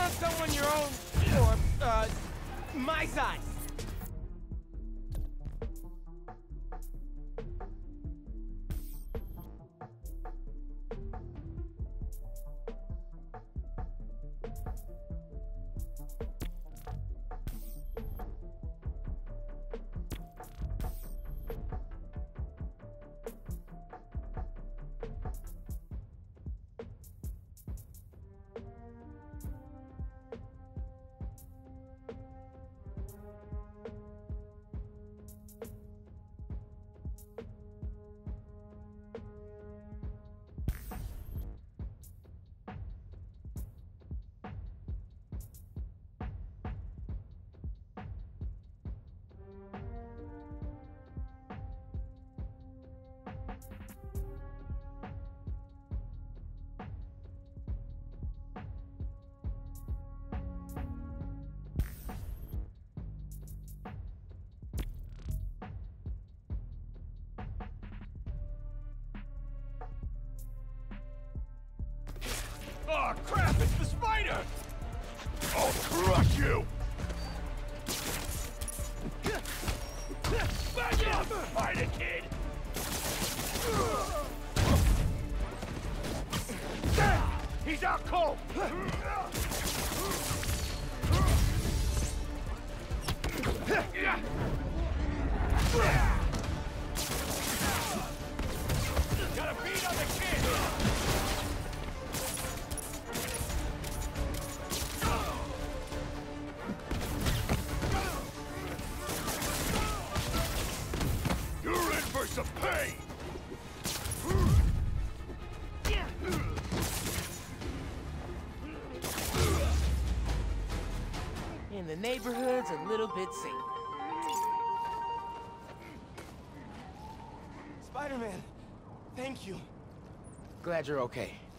want someone your own, or, my size. Oh crap, it's the spider! I'll crush you! Back up! Fight it, kid! He's out cold! Got a beat on the kid! Some pain! And the neighborhood's a little bit safer. Spider-Man, thank you. Glad you're okay.